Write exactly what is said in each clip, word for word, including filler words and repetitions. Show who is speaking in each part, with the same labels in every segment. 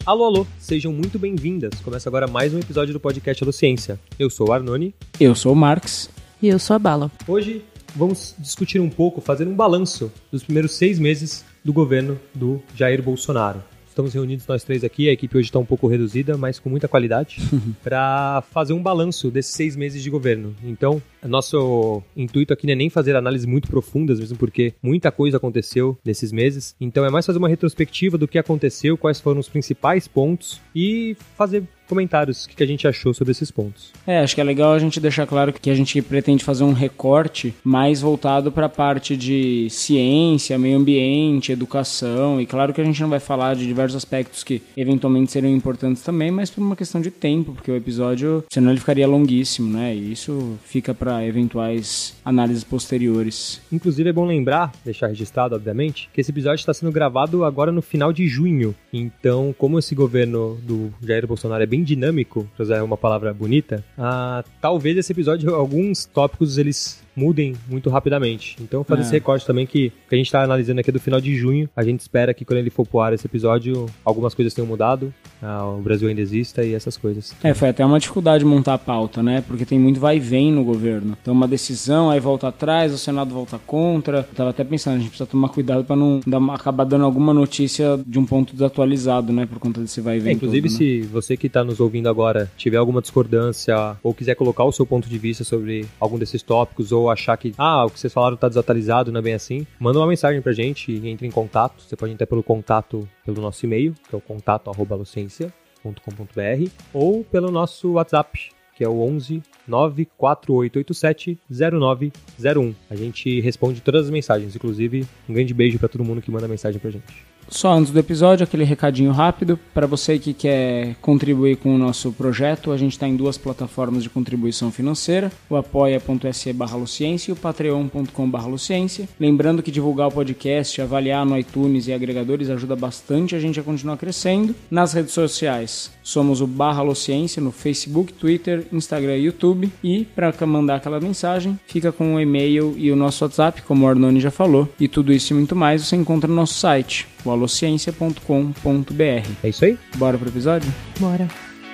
Speaker 1: Alô, alô, sejam muito bem-vindas. Começa agora mais um episódio do podcast Alô Ciência. Eu sou o Arnone.
Speaker 2: Eu sou o Marx.
Speaker 3: E eu sou a Bala.
Speaker 1: Hoje vamos discutir um pouco, fazer um balanço dos primeiros seis meses do governo do Jair Bolsonaro. Estamos reunidos nós três aqui, a equipe hoje está um pouco reduzida, mas com muita qualidade, para fazer um balanço desses seis meses de governo. Então, nosso intuito aqui não é nem fazer análises muito profundas, mesmo porque muita coisa aconteceu nesses meses. Então, é mais fazer uma retrospectiva do que aconteceu, quais foram os principais pontos e fazer comentários, o que a gente achou sobre esses pontos.
Speaker 2: É, acho que é legal a gente deixar claro que a gente pretende fazer um recorte mais voltado para a parte de ciência, meio ambiente, educação, e claro que a gente não vai falar de diversos aspectos que eventualmente seriam importantes também, mas por uma questão de tempo, porque o episódio, senão ele ficaria longuíssimo, né, e isso fica para eventuais análises posteriores.
Speaker 1: Inclusive é bom lembrar, deixar registrado obviamente, que esse episódio está sendo gravado agora no final de junho, então como esse governo do Jair Bolsonaro é bem dinâmico, para usar uma palavra bonita, ah, talvez esse episódio, alguns tópicos, eles mudem muito rapidamente. Então, fazer é. esse recorte também que, que a gente está analisando aqui do final de junho. A gente espera que quando ele for pro ar esse episódio, algumas coisas tenham mudado, ah, o Brasil ainda exista e essas coisas.
Speaker 2: É, foi até uma dificuldade montar a pauta, né? Porque tem muito vai e vem no governo. Então, uma decisão, aí volta atrás, o Senado volta contra. Eu tava até pensando, a gente precisa tomar cuidado para não dar, acabar dando alguma notícia de um ponto desatualizado, né? Por conta desse vai e vem.
Speaker 1: É, inclusive, todo, né? Se você que está nos ouvindo agora tiver alguma discordância ou quiser colocar o seu ponto de vista sobre algum desses tópicos ou achar que, ah, o que vocês falaram tá desatualizado, não é bem assim, manda uma mensagem pra gente e entre em contato. Você pode entrar pelo contato, pelo nosso e-mail, que é o contato arroba alociência ponto com ponto b r, ou pelo nosso WhatsApp, que é o onze nove quatro oito oito sete zero nove zero um. A gente responde todas as mensagens, inclusive um grande beijo pra todo mundo que manda mensagem pra gente.
Speaker 2: Só antes do episódio, aquele recadinho rápido. Para você que quer contribuir com o nosso projeto, a gente está em duas plataformas de contribuição financeira, o apoia.se barra Alociência e o patreon ponto com barra Alociência. Lembrando que divulgar o podcast, avaliar no iTunes e agregadores ajuda bastante a gente a continuar crescendo. Nas redes sociais, somos o barra Alociência no Facebook, Twitter, Instagram e YouTube. E para mandar aquela mensagem, fica com o e-mail e o nosso WhatsApp, como o Arnone já falou. E tudo isso e muito mais você encontra no nosso site, o alociência ponto com ponto b r.
Speaker 1: É isso aí?
Speaker 2: Bora pro episódio?
Speaker 3: Bora.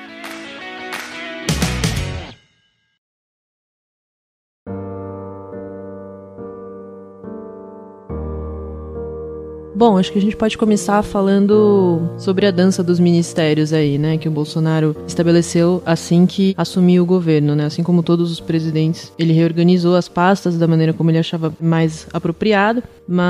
Speaker 3: Bom, acho que a gente pode começar falando sobre a dança dos ministérios aí, né, que o Bolsonaro estabeleceu assim que assumiu o governo, né, assim como todos os presidentes. Ele reorganizou as pastas da maneira como ele achava mais apropriado,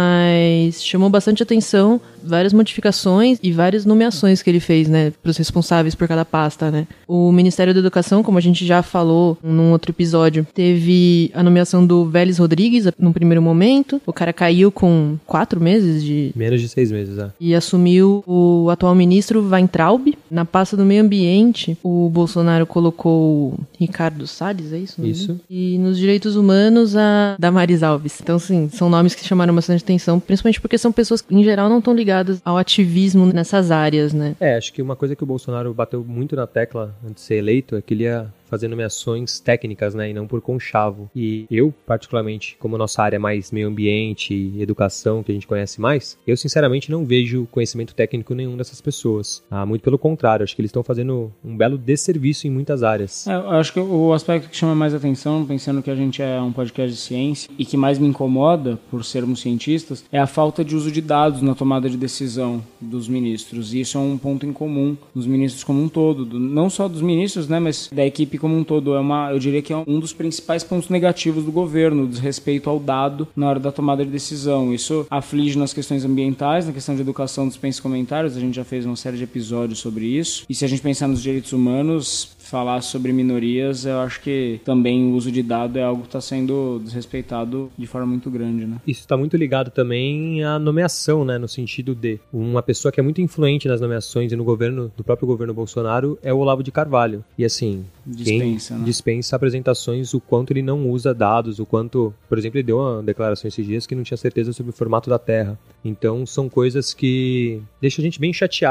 Speaker 3: mas chamou bastante atenção várias modificações e várias nomeações que ele fez, né, para os responsáveis por cada pasta, né. O Ministério da Educação, como a gente já falou num outro episódio, teve a nomeação do Vélez Rodrigues num primeiro momento. O cara caiu com quatro meses de...
Speaker 1: Menos de seis meses, é.
Speaker 3: E assumiu o atual ministro Weintraub. Na pasta do meio ambiente, o Bolsonaro colocou o Ricardo Salles, é isso?
Speaker 1: Isso.
Speaker 3: E nos direitos humanos, a Damares Alves. Então, sim, são nomes que chamaram bastante atenção, principalmente porque são pessoas que, em geral, não estão ligadas ao ativismo nessas áreas, né?
Speaker 1: É, acho que uma coisa que o Bolsonaro bateu muito na tecla antes de ser eleito é que ele ia fazer nomeações técnicas, né, e não por conchavo. E eu, particularmente, como nossa área é mais meio ambiente e educação, que a gente conhece mais, eu sinceramente não vejo conhecimento técnico nenhum dessas pessoas. Ah, muito pelo contrário, acho que eles estão fazendo um belo desserviço em muitas áreas.
Speaker 2: É, eu acho que o aspecto que chama mais atenção, pensando que a gente é um podcast de ciência, e que mais me incomoda, por sermos cientistas, é a falta de uso de dados na tomada de decisão dos ministros. E isso é um ponto em comum dos ministros como um todo, do, não só dos ministros, né, mas da equipe como um todo. É uma, eu diria que é um dos principais pontos negativos do governo, o desrespeito ao dado na hora da tomada de decisão. Isso aflige nas questões ambientais, na questão de educação, dispensa comentários, a gente já fez uma série de episódios sobre isso. E se a gente pensar nos direitos humanos, falar sobre minorias, eu acho que também o uso de dado é algo que está sendo desrespeitado de forma muito grande, né?
Speaker 1: Isso está muito ligado também à nomeação, né? No sentido de uma pessoa que é muito influente nas nomeações e no governo, do próprio governo Bolsonaro, é o Olavo de Carvalho. E assim,
Speaker 2: dispensa,
Speaker 1: quem
Speaker 2: né?
Speaker 1: dispensa apresentações, o quanto ele não usa dados, o quanto, por exemplo, ele deu uma declaração esses dias que não tinha certeza sobre o formato da Terra. Então, são coisas que deixam a gente bem chateado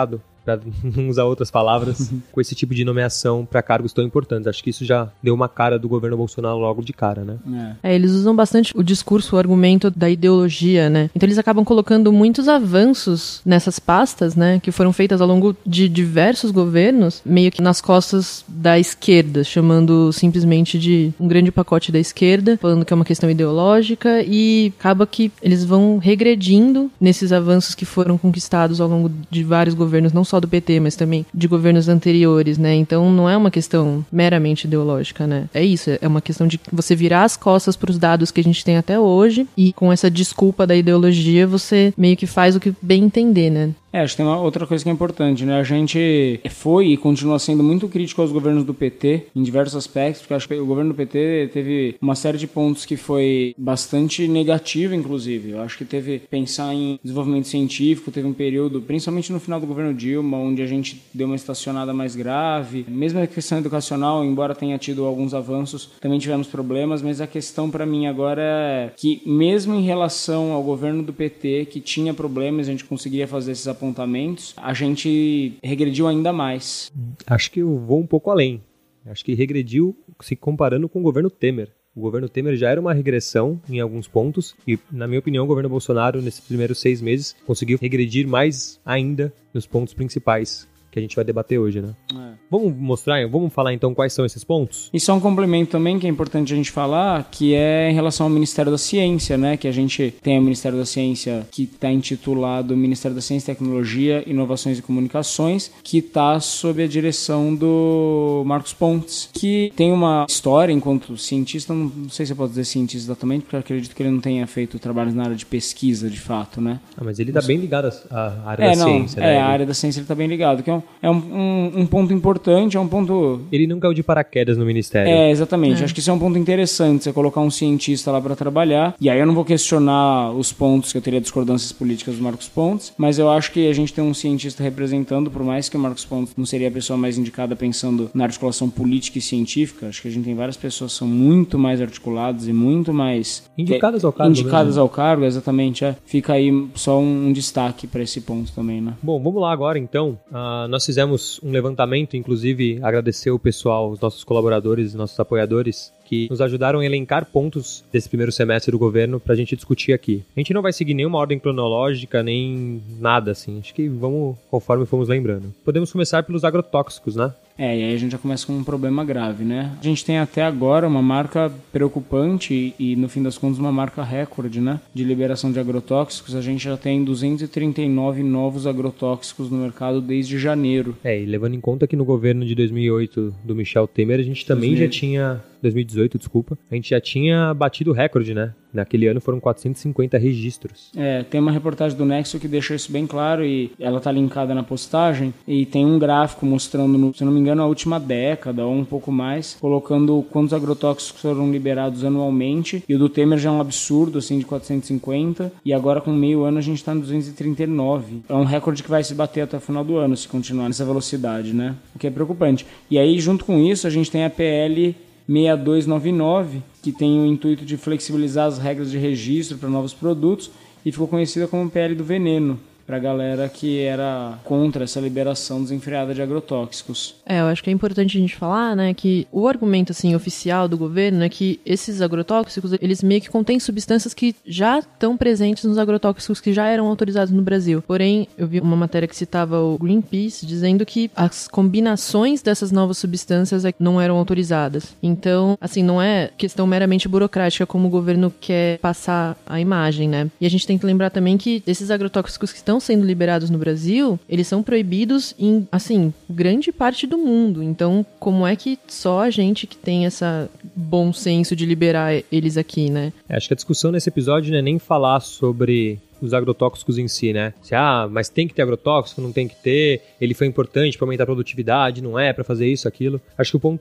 Speaker 1: para não usar outras palavras, com esse tipo de nomeação para cargos tão importantes. Acho que isso já deu uma cara do governo Bolsonaro logo de cara, né?
Speaker 3: É. É, eles usam bastante o discurso, o argumento da ideologia, né? Então eles acabam colocando muitos avanços nessas pastas, né, que foram feitas ao longo de diversos governos, meio que nas costas da esquerda, chamando simplesmente de um grande pacote da esquerda, falando que é uma questão ideológica, e acaba que eles vão regredindo nesses avanços que foram conquistados ao longo de vários governos, não só do P T, mas também de governos anteriores, né? Então não é uma questão meramente ideológica, né? É isso, é uma questão de você virar as costas para os dados que a gente tem até hoje, e com essa desculpa da ideologia você meio que faz o que bem entender, né?
Speaker 2: É, acho que tem uma outra coisa que é importante, né? A gente foi e continua sendo muito crítico aos governos do P T em diversos aspectos, porque acho que o governo do P T teve uma série de pontos que foi bastante negativo, inclusive. Eu acho que teve pensar em desenvolvimento científico, teve um período, principalmente no final do governo Dilma, onde a gente deu uma estacionada mais grave. Mesmo a questão educacional, embora tenha tido alguns avanços, também tivemos problemas, mas a questão para mim agora é que mesmo em relação ao governo do P T, que tinha problemas, a gente conseguia fazer esses apontamentos, a gente regrediu ainda mais.
Speaker 1: Acho que eu vou um pouco além. Acho que regrediu se comparando com o governo Temer. O governo Temer já era uma regressão em alguns pontos e, na minha opinião, o governo Bolsonaro, nesses primeiros seis meses, conseguiu regredir mais ainda nos pontos principais que a gente vai debater hoje, né? É. Vamos mostrar, vamos falar então quais são esses pontos?
Speaker 2: E só um complemento também que é importante a gente falar, que é em relação ao Ministério da Ciência, né? Que a gente tem o Ministério da Ciência que está intitulado Ministério da Ciência, Tecnologia, Inovações e Comunicações, que está sob a direção do Marcos Pontes, que tem uma história enquanto cientista, não sei se eu posso dizer cientista exatamente, porque eu acredito que ele não tenha feito trabalhos na área de pesquisa, de fato, né?
Speaker 1: Ah, mas ele está bem ligado à área
Speaker 2: é,
Speaker 1: da
Speaker 2: não,
Speaker 1: ciência, né?
Speaker 2: É,
Speaker 1: ele...
Speaker 2: a área da ciência ele está bem ligado, que é um É um, um, um ponto importante, é um ponto...
Speaker 1: Ele não caiu de paraquedas no Ministério.
Speaker 2: É, exatamente.
Speaker 3: É.
Speaker 2: Acho que isso é um ponto interessante, você colocar um cientista lá para trabalhar. E aí eu não vou questionar os pontos, que eu teria discordâncias políticas do Marcos Pontes, mas eu acho que a gente tem um cientista representando, por mais que o Marcos Pontes não seria a pessoa mais indicada pensando na articulação política e científica, acho que a gente tem várias pessoas que são muito mais articuladas e muito mais...
Speaker 1: Indicadas ao cargo.
Speaker 2: Indicadas
Speaker 1: mesmo.
Speaker 2: ao cargo, exatamente. É. Fica aí só um, um destaque para esse ponto também, né?
Speaker 1: Bom, vamos lá agora então. Uh, nós fizemos um levantamento, inclusive agradecer o pessoal, os nossos colaboradores, nossos apoiadores, que nos ajudaram a elencar pontos desse primeiro semestre do governo pra gente discutir aqui. A gente não vai seguir nenhuma ordem cronológica, nem nada assim. Acho que vamos conforme fomos lembrando. Podemos começar pelos agrotóxicos, né?
Speaker 2: É, e aí a gente já começa com um problema grave, né? A gente tem até agora uma marca preocupante e, e no fim das contas, uma marca recorde, né? De liberação de agrotóxicos. A gente já tem duzentos e trinta e nove novos agrotóxicos no mercado desde janeiro.
Speaker 1: É, e levando em conta que no governo de dois mil e oito do Michel Temer, a gente também dois mil... já tinha... dois mil e dezoito, desculpa. A gente já tinha batido o recorde, né? Naquele ano foram quatrocentos e cinquenta registros.
Speaker 2: É, tem uma reportagem do Nexo que deixa isso bem claro e ela tá linkada na postagem e tem um gráfico mostrando, no, se não me engano, a última década ou um pouco mais, colocando quantos agrotóxicos foram liberados anualmente, e o do Temer já é um absurdo, assim, de quatrocentos e cinquenta, e agora com meio ano a gente tá em duzentos e trinta e nove. É um recorde que vai se bater até o final do ano, se continuar nessa velocidade, né? O que é preocupante. E aí, junto com isso, a gente tem a P L seis dois nove nove, que tem o intuito de flexibilizar as regras de registro para novos produtos e ficou conhecida como P L do veneno, para a galera que era contra essa liberação desenfreada de agrotóxicos.
Speaker 3: É, eu acho que é importante a gente falar, né, que o argumento, assim, oficial do governo é que esses agrotóxicos, eles meio que contêm substâncias que já estão presentes nos agrotóxicos que já eram autorizados no Brasil. Porém, eu vi uma matéria que citava o Greenpeace dizendo que as combinações dessas novas substâncias não eram autorizadas. Então, assim, não é questão meramente burocrática como o governo quer passar a imagem, né? E a gente tem que lembrar também que esses agrotóxicos que estão sendo liberados no Brasil, eles são proibidos em, assim, grande parte do mundo. Então, como é que só a gente que tem essa bom senso de liberar eles aqui, né?
Speaker 1: É, acho que a discussão nesse episódio não é nem falar sobre os agrotóxicos em si, né? Se, ah, mas tem que ter agrotóxico, não tem que ter, ele foi importante para aumentar a produtividade, não é, para fazer isso, aquilo. Acho que o ponto é,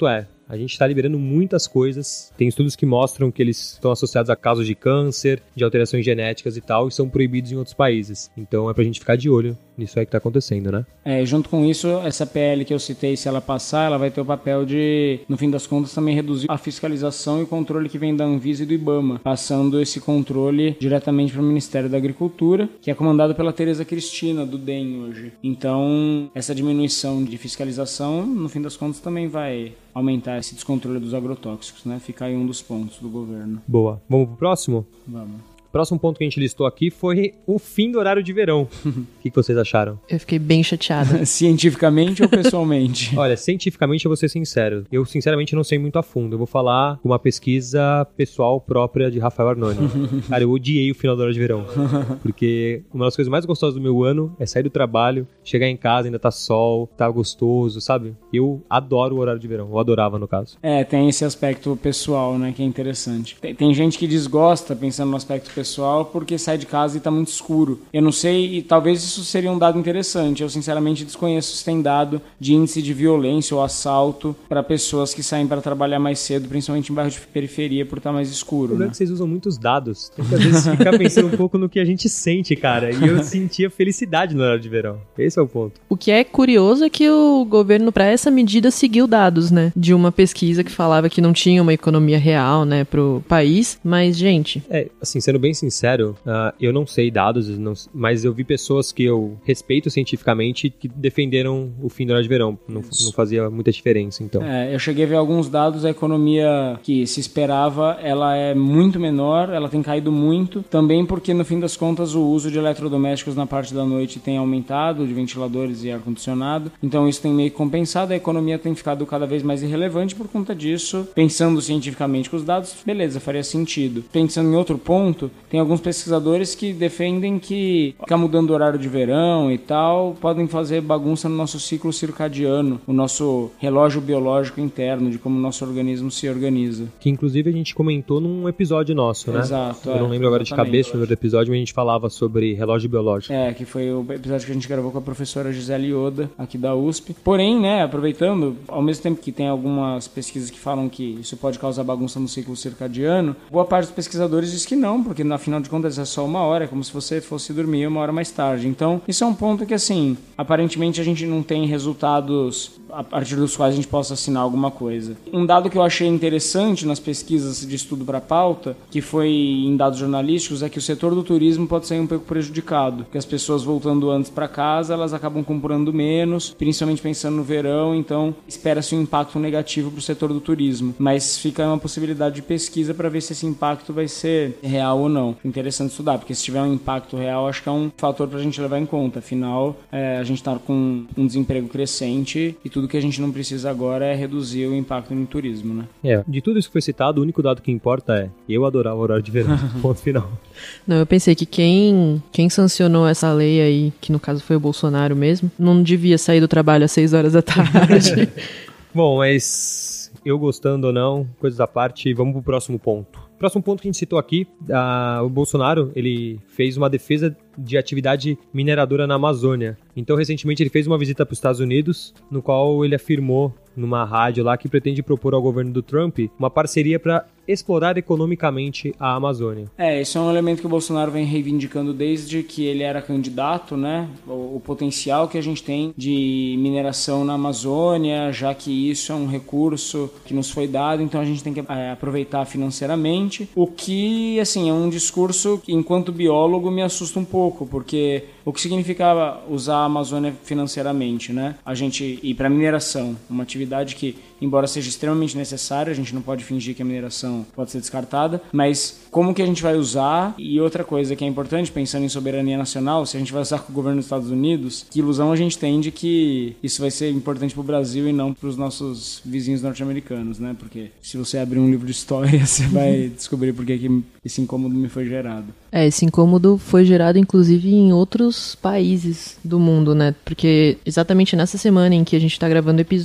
Speaker 1: a gente está liberando muitas coisas. Tem estudos que mostram que eles estão associados a casos de câncer, de alterações genéticas e tal, e são proibidos em outros países. Então é pra gente ficar de olho nisso aí que tá acontecendo, né?
Speaker 2: É, junto com isso, essa P L que eu citei, se ela passar, ela vai ter o papel de, no fim das contas, também reduzir a fiscalização e o controle que vem da Anvisa e do IBAMA, passando esse controle diretamente para o Ministério da Agricultura, que é comandado pela Tereza Cristina, do D E M hoje. Então, essa diminuição de fiscalização, no fim das contas, também vai aumentar esse descontrole dos agrotóxicos, né? Fica aí um dos pontos do governo.
Speaker 1: Boa. Vamos pro próximo?
Speaker 2: Vamos.
Speaker 1: O próximo ponto que a gente listou aqui foi o fim do horário de verão. O que, que vocês acharam?
Speaker 3: Eu fiquei bem chateada.
Speaker 2: Cientificamente ou pessoalmente?
Speaker 1: Olha, cientificamente eu vou ser sincero. Eu, sinceramente, não sei muito a fundo. Eu vou falar uma pesquisa pessoal própria de Rafael Arnone. Cara, eu odiei o final do horário de verão. Porque uma das coisas mais gostosas do meu ano é sair do trabalho, chegar em casa, ainda tá sol, tá gostoso, sabe? Eu adoro o horário de verão. Eu adorava, no caso.
Speaker 2: É, tem esse aspecto pessoal, né, que é interessante. Tem, tem gente que desgosta, pensando no aspecto pessoal, pessoal porque sai de casa e tá muito escuro. Eu não sei, e talvez isso seria um dado interessante. Eu sinceramente desconheço se tem dado de índice de violência ou assalto para pessoas que saem para trabalhar mais cedo, principalmente em bairros de periferia, por estar mais escuro.
Speaker 1: O
Speaker 2: né?
Speaker 1: é que vocês usam muitos dados. Tem que às vezes ficar pensando um pouco no que a gente sente, cara. E eu sentia felicidade no horário de verão. Esse é o ponto.
Speaker 3: O que é curioso é que o governo, para essa medida, seguiu dados, né? De uma pesquisa que falava que não tinha uma economia real, né, pro país. Mas, gente...
Speaker 1: É, assim, sendo bem sincero, uh, eu não sei dados, não, mas eu vi pessoas que eu respeito cientificamente que defenderam o fim do horário de verão. Não, não fazia muita diferença, então.
Speaker 2: É, eu cheguei a ver alguns dados, a economia que se esperava, ela é muito menor, ela tem caído muito, também porque no fim das contas o uso de eletrodomésticos na parte da noite tem aumentado, de ventiladores e ar-condicionado, então isso tem meio que compensado, a economia tem ficado cada vez mais irrelevante por conta disso. Pensando cientificamente com os dados, beleza, faria sentido. Pensando em outro ponto, tem alguns pesquisadores que defendem que ficar mudando o horário de verão e tal, podem fazer bagunça no nosso ciclo circadiano, o nosso relógio biológico interno, de como o nosso organismo se organiza.
Speaker 1: Que inclusive a gente comentou num episódio nosso, né?
Speaker 2: Exato.
Speaker 1: Eu
Speaker 2: é,
Speaker 1: não lembro agora
Speaker 2: exatamente.
Speaker 1: de cabeça o número do episódio, mas a gente falava sobre relógio biológico.
Speaker 2: É, que foi o episódio que a gente gravou com a professora Gisele Yoda, aqui da U S P. Porém, né, aproveitando, ao mesmo tempo que tem algumas pesquisas que falam que isso pode causar bagunça no ciclo circadiano, boa parte dos pesquisadores diz que não, porque afinal de contas é só uma hora, é como se você fosse dormir uma hora mais tarde. Então, isso é um ponto que, assim, aparentemente a gente não tem resultados a partir dos quais a gente possa assinar alguma coisa. Um dado que eu achei interessante nas pesquisas de estudo para pauta, que foi em dados jornalísticos, é que o setor do turismo pode sair um pouco prejudicado, porque as pessoas voltando antes para casa, elas acabam comprando menos, principalmente pensando no verão, então espera-se um impacto negativo para o setor do turismo. Mas fica uma possibilidade de pesquisa para ver se esse impacto vai ser real ou não. Interessante estudar, porque se tiver um impacto real, acho que é um fator para a gente levar em conta. Afinal, é, a gente está com um desemprego crescente e tudo que a gente não precisa agora é reduzir o impacto no turismo, né?
Speaker 1: É, de tudo isso que foi citado, o único dado que importa é eu adorava o horário de verão, ponto final.
Speaker 3: Não, eu pensei que quem, quem sancionou essa lei aí, que no caso foi o Bolsonaro mesmo, não devia sair do trabalho às seis horas da tarde.
Speaker 1: Bom, mas eu gostando ou não, coisas à parte, vamos pro próximo ponto. Próximo ponto que a gente citou aqui, a, o Bolsonaro, ele fez uma defesa de atividade mineradora na Amazônia. Então, recentemente, ele fez uma visita para os Estados Unidos, no qual ele afirmou numa rádio lá que pretende propor ao governo do Trump uma parceria para explorar economicamente a Amazônia.
Speaker 2: É, esse é um elemento que o Bolsonaro vem reivindicando desde que ele era candidato, né? O, o potencial que a gente tem de mineração na Amazônia, já que isso é um recurso que nos foi dado, então a gente tem que é, aproveitar financeiramente. O que, assim, é um discurso que, enquanto biólogo, me assusta um pouco, porque o que significava usar a Amazônia financeiramente, né? A gente ir para mineração, uma atividade que, embora seja extremamente necessária, a gente não pode fingir que a mineração pode ser descartada, mas como que a gente vai usar? E outra coisa que é importante, pensando em soberania nacional, se a gente vai usar com o governo dos Estados Unidos, que ilusão a gente tem de que isso vai ser importante para o Brasil e não para os nossos vizinhos norte-americanos, né? Porque se você abrir um livro de história, você vai descobrir por que que esse incômodo me foi gerado.
Speaker 3: É, esse incômodo foi gerado inclusive em outros países do mundo, né? Porque exatamente nessa semana em que a gente tá gravando o episódio, o Bolsonaro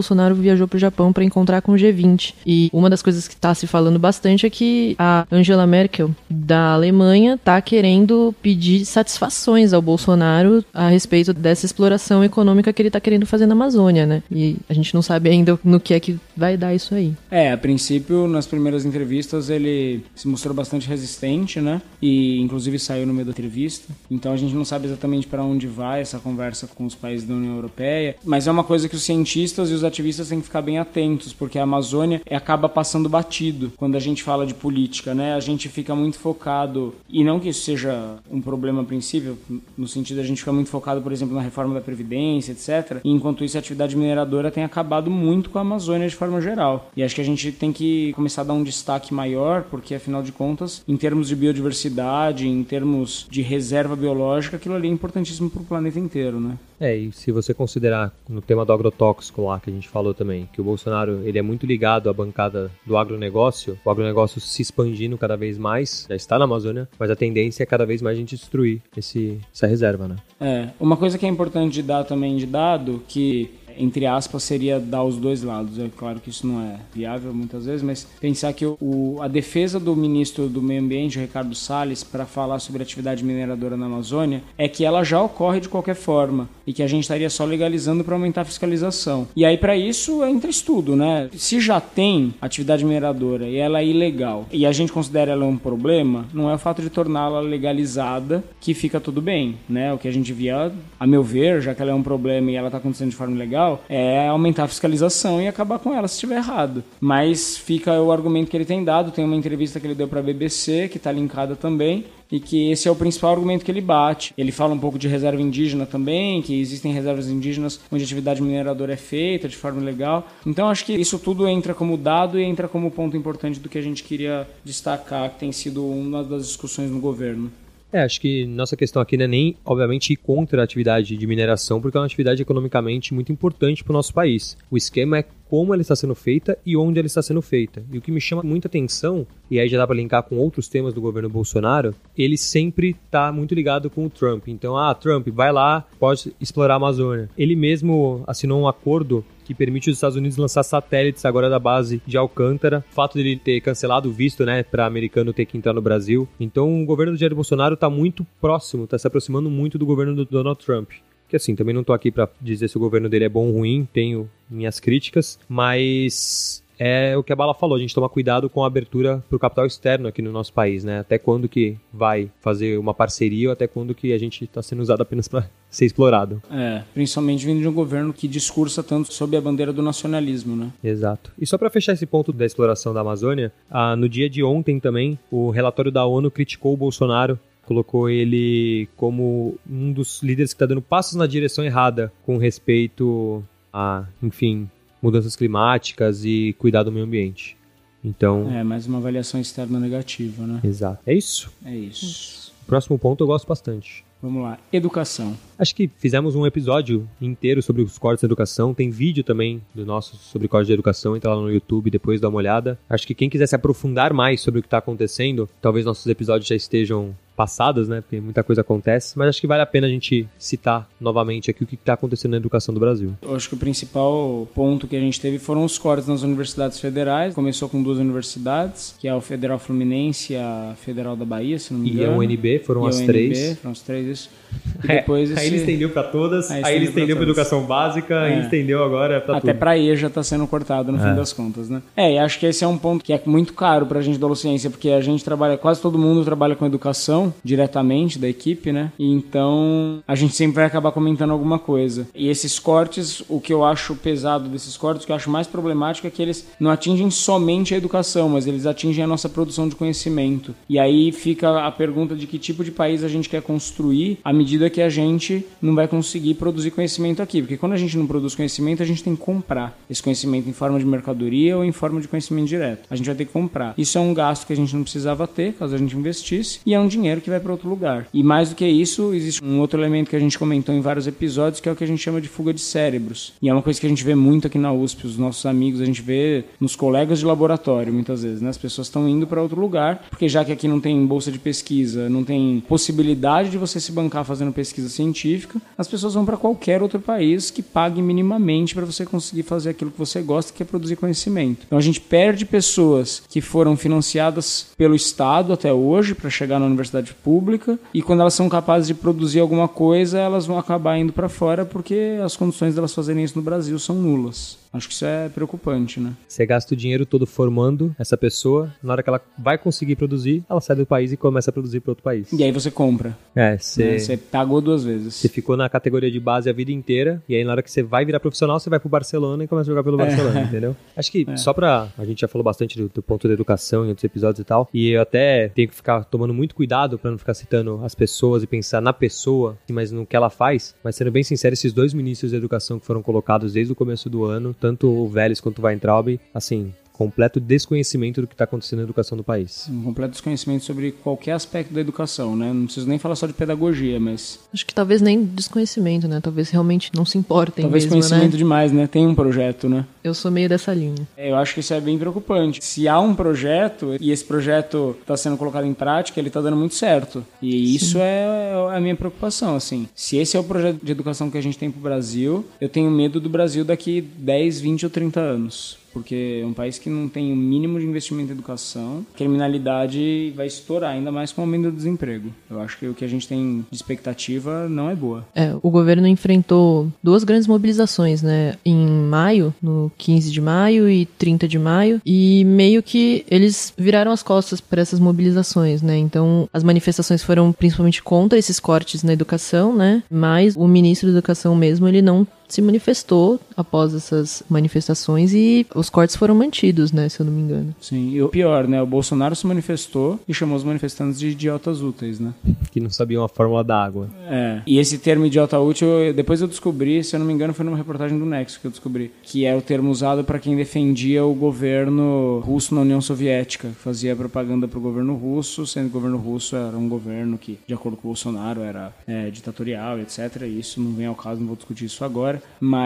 Speaker 3: Bolsonaro viajou para o Japão para encontrar com o G vinte. E uma das coisas que está se falando bastante é que a Angela Merkel, da Alemanha, está querendo pedir satisfações ao Bolsonaro a respeito dessa exploração econômica que ele está querendo fazer na Amazônia, né? E a gente não sabe ainda no que é que vai dar isso aí.
Speaker 2: É, a princípio, nas primeiras entrevistas, ele se mostrou bastante resistente, né? E, inclusive, saiu no meio da entrevista. Então, a gente não sabe exatamente para onde vai essa conversa com os países da União Europeia. Mas é uma coisa que os cientistas e os ativistas têm que ficar bem atentos, porque a Amazônia acaba passando batido quando a gente fala de política, né? A gente fica muito focado, e não que isso seja um problema a princípio, no sentido de a gente ficar muito focado, por exemplo, na reforma da Previdência, etcétera. E, enquanto isso, a atividade mineradora tem acabado muito com a Amazônia de forma geral. E acho que a gente tem que começar a dar um destaque maior, porque, afinal de contas, em termos de biodiversidade, em termos de reserva biológica, aquilo ali é importantíssimo para o planeta inteiro, né?
Speaker 1: É, e se você considerar no tema do agrotóxico lá, que a gente falou também, que o Bolsonaro ele é muito ligado à bancada do agronegócio, o agronegócio se expandindo cada vez mais, já está na Amazônia, mas a tendência é cada vez mais a gente destruir esse, essa reserva, né?
Speaker 2: É, uma coisa que é importante de dar também de dado, que entre aspas, seria dar os dois lados. É claro que isso não é viável muitas vezes, mas pensar que o, a defesa do ministro do Meio Ambiente, Ricardo Salles, para falar sobre atividade mineradora na Amazônia, é que ela já ocorre de qualquer forma e que a gente estaria só legalizando para aumentar a fiscalização. E aí, para isso, entra estudo, né? Se já tem atividade mineradora e ela é ilegal e a gente considera ela um problema, não é o fato de torná-la legalizada que fica tudo bem, né? O que a gente via, a meu ver, já que ela é um problema e ela está acontecendo de forma ilegal, é aumentar a fiscalização e acabar com ela se estiver errado. Mas fica o argumento que ele tem dado, tem uma entrevista que ele deu para a B B C, que está linkada também, e que esse é o principal argumento que ele bate. Ele fala um pouco de reserva indígena também, que existem reservas indígenas onde a atividade mineradora é feita de forma legal. Então acho que isso tudo entra como dado e entra como ponto importante do que a gente queria destacar, que tem sido uma das discussões no governo.
Speaker 1: É, acho que nossa questão aqui não é nem, obviamente, ir contra a atividade de mineração, porque é uma atividade economicamente muito importante para o nosso país. O esquema é como ela está sendo feita e onde ela está sendo feita. E o que me chama muita atenção, e aí já dá para linkar com outros temas do governo Bolsonaro, ele sempre está muito ligado com o Trump. Então, ah, Trump, vai lá, pode explorar a Amazônia. Ele mesmo assinou um acordo que permite os Estados Unidos lançar satélites agora da base de Alcântara. O fato dele ter cancelado o visto, né, para americano ter que entrar no Brasil. Então, o governo do Jair Bolsonaro está muito próximo, está se aproximando muito do governo do Donald Trump. Que assim, também não tô aqui para dizer se o governo dele é bom ou ruim, tenho minhas críticas, mas é o que a Bala falou, a gente toma cuidado com a abertura para o capital externo aqui no nosso país, né? Até quando que vai fazer uma parceria ou até quando que a gente está sendo usado apenas para ser explorado.
Speaker 2: É, principalmente vindo de um governo que discursa tanto sob a bandeira do nacionalismo, né?
Speaker 1: Exato. E só para fechar esse ponto da exploração da Amazônia, ah, no dia de ontem também, o relatório da ONU criticou o Bolsonaro, colocou ele como um dos líderes que está dando passos na direção errada com respeito a, enfim, mudanças climáticas e cuidar do meio ambiente. Então...
Speaker 2: É, mais uma avaliação externa negativa, né?
Speaker 1: Exato. É isso?
Speaker 2: É isso.
Speaker 1: Próximo ponto eu gosto bastante.
Speaker 2: Vamos lá. Educação.
Speaker 1: Acho que fizemos um episódio inteiro sobre os cortes da educação. Tem vídeo também do nosso sobre cortes de educação. Entra lá no YouTube e depois dá uma olhada. Acho que quem quiser se aprofundar mais sobre o que está acontecendo, talvez nossos episódios já estejam passadas, né? Porque muita coisa acontece. Mas acho que vale a pena a gente citar novamente aqui o que está acontecendo na educação do Brasil.
Speaker 2: Eu acho que o principal ponto que a gente teve foram os cortes nas universidades federais. Começou com duas universidades, que é o Federal Fluminense e a Federal da Bahia, se não me engano.
Speaker 1: E a U N B, foram
Speaker 2: e
Speaker 1: as
Speaker 2: a U N B,
Speaker 1: três.
Speaker 2: Foram as três, isso. E depois
Speaker 1: é,
Speaker 2: esse...
Speaker 1: Aí ele estendeu para todas, aí,
Speaker 2: aí
Speaker 1: ele estendeu para educação básica,
Speaker 2: é.
Speaker 1: aí estendeu agora para tudo.
Speaker 2: Até para E já está sendo cortado no
Speaker 1: é.
Speaker 2: fim das contas, né? É, e acho que esse é um ponto que é muito caro para a gente da Holociência, porque a gente trabalha, quase todo mundo trabalha com educação diretamente da equipe, né? E então a gente sempre vai acabar comentando alguma coisa. E esses cortes, o que eu acho pesado desses cortes, o que eu acho mais problemático é que eles não atingem somente a educação, mas eles atingem a nossa produção de conhecimento. E aí fica a pergunta de que tipo de país a gente quer construir à medida que a gente não vai conseguir produzir conhecimento aqui. Porque quando a gente não produz conhecimento, a gente tem que comprar esse conhecimento em forma de mercadoria ou em forma de conhecimento direto. A gente vai ter que comprar. Isso é um gasto que a gente não precisava ter, caso a gente investisse, e é um dinheiro que vai para outro lugar. E mais do que isso, existe um outro elemento que a gente comentou em vários episódios, que é o que a gente chama de fuga de cérebros. E é uma coisa que a gente vê muito aqui na U S P, os nossos amigos, a gente vê nos colegas de laboratório, muitas vezes, né? As pessoas estão indo para outro lugar, porque já que aqui não tem bolsa de pesquisa, não tem possibilidade de você se bancar fazendo pesquisa, pesquisa científica, as pessoas vão para qualquer outro país que pague minimamente para você conseguir fazer aquilo que você gosta, que é produzir conhecimento. Então a gente perde pessoas que foram financiadas pelo Estado até hoje para chegar na universidade pública, e quando elas são capazes de produzir alguma coisa, elas vão acabar indo para fora porque as condições delas fazerem isso no Brasil são nulas. Acho que isso é preocupante, né?
Speaker 1: Você gasta o dinheiro todo formando essa pessoa, na hora que ela vai conseguir produzir, ela sai do país e começa a produzir para outro país.
Speaker 2: E aí você compra.
Speaker 1: É, você...
Speaker 2: Né? Você pagou duas vezes.
Speaker 1: Você ficou na categoria de base a vida inteira, e aí na hora que você vai virar profissional, você vai pro Barcelona e começa a jogar pelo Barcelona, é. entendeu? Acho que é. só pra... A gente já falou bastante do, do ponto da educação em outros episódios e tal, e eu até tenho que ficar tomando muito cuidado pra não ficar citando as pessoas e pensar na pessoa, mas no que ela faz. Mas sendo bem sincero, esses dois ministros da educação que foram colocados desde o começo do ano, tanto o Vélez quanto o Weintraub, assim, completo desconhecimento do que está acontecendo na educação do país.
Speaker 2: Um completo desconhecimento sobre qualquer aspecto da educação, né? Não preciso nem falar só de pedagogia, mas...
Speaker 3: Acho que talvez nem desconhecimento, né? Talvez realmente não se importem
Speaker 2: talvez
Speaker 3: mesmo,
Speaker 2: conhecimento
Speaker 3: né?
Speaker 2: demais, né? Tem um projeto, né?
Speaker 3: Eu sou meio dessa linha.
Speaker 2: Eu acho que isso é bem preocupante. Se há um projeto, e esse projeto está sendo colocado em prática, ele está dando muito certo. E Sim. isso é a minha preocupação, assim. Se esse é o projeto de educação que a gente tem pro Brasil, eu tenho medo do Brasil daqui dez, vinte ou trinta anos. Porque é um país que não tem o mínimo de investimento em educação, a criminalidade vai estourar, ainda mais com o aumento do desemprego. Eu acho que o que a gente tem de expectativa não é boa.
Speaker 3: É, o governo enfrentou duas grandes mobilizações, né? Em maio, no quinze de maio e trinta de maio, e meio que eles viraram as costas para essas mobilizações, né? Então, as manifestações foram principalmente contra esses cortes na educação, né? Mas o ministro da Educação mesmo, ele não se manifestou após essas manifestações e os cortes foram mantidos, né, se eu não me engano.
Speaker 2: Sim, e o pior, né, o Bolsonaro se manifestou e chamou os manifestantes de idiotas úteis, né?
Speaker 1: Que não sabiam a fórmula da água.
Speaker 2: É, e esse termo idiota útil, depois eu descobri, se eu não me engano foi numa reportagem do Nexo que eu descobri, que é o termo usado para quem defendia o governo russo na União Soviética, que fazia propaganda pro governo russo, sendo que o governo russo era um governo que, de acordo com o Bolsonaro, era é, ditatorial, etcétera. E isso não vem ao caso, não vou discutir isso agora.